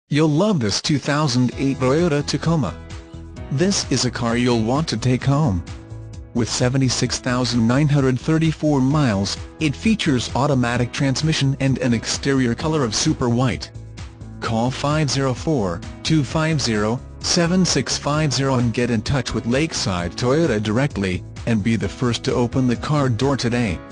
You'll love this 2008 Toyota Tacoma. This is a car you'll want to take home. With 76,934 miles, it features automatic transmission and an exterior color of super white. Call 504-250-7650 and get in touch with Lakeside Toyota directly, and be the first to open the car door today.